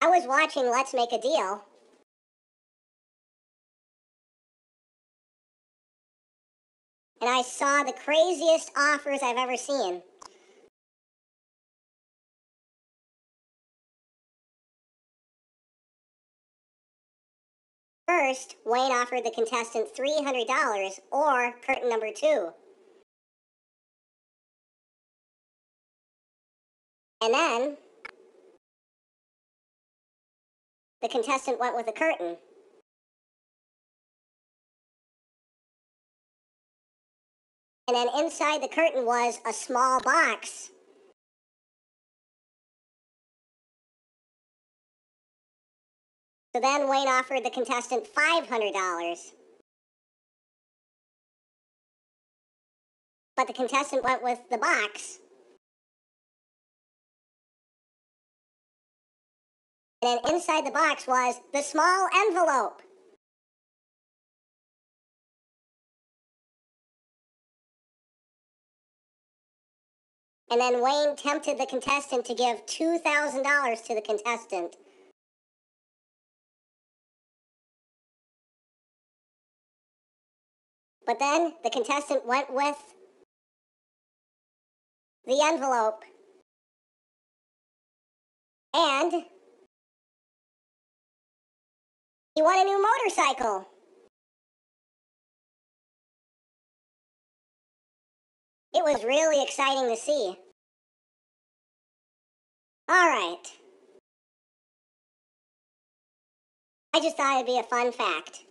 I was watching Let's Make a Deal, and I saw the craziest offers I've ever seen. First, Wayne offered the contestant $300 or curtain number 2. And then, the contestant went with a curtain. And then inside the curtain was a small box. So then Wayne offered the contestant $500. But the contestant went with the box. And then inside the box was the small envelope. And then Wayne tempted the contestant to give $2,000 to the contestant. But then the contestant went with the envelope. And he won a new motorcycle. It was really exciting to see. All right. I just thought it'd be a fun fact.